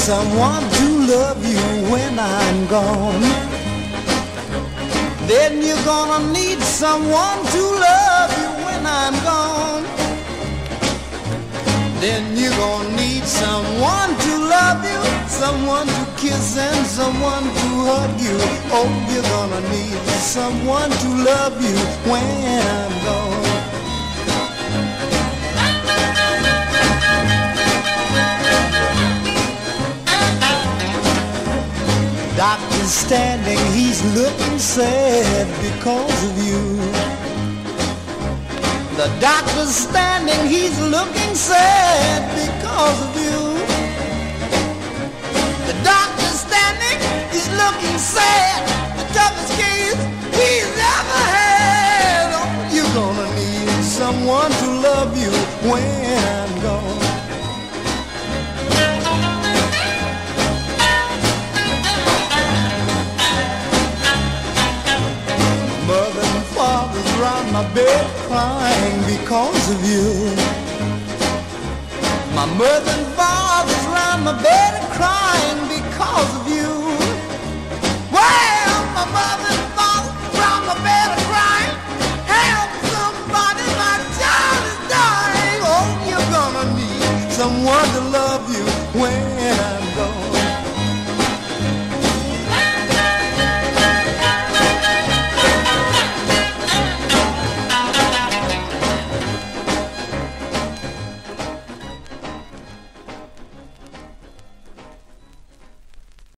someone to love you when I'm gone. Then you're gonna need someone to love you when I'm gone. Then you're gonna need someone to love you, someone to kiss and someone to hug you. Oh, you're gonna need someone to love you when I'm gone. Doctor's standing, he's looking sad because of you. The doctor's standing, he's looking sad because of you. The doctor's standing, he's looking sad, the toughest case he's ever had. Oh, you're gonna need someone to love you when I'm gone. Mother and father's round my bed crying because of you. My mother and father's round my bed crying because of you. Well, my mother and father round my bed crying, help somebody, my child is dying. Oh, you're gonna need someone to love you when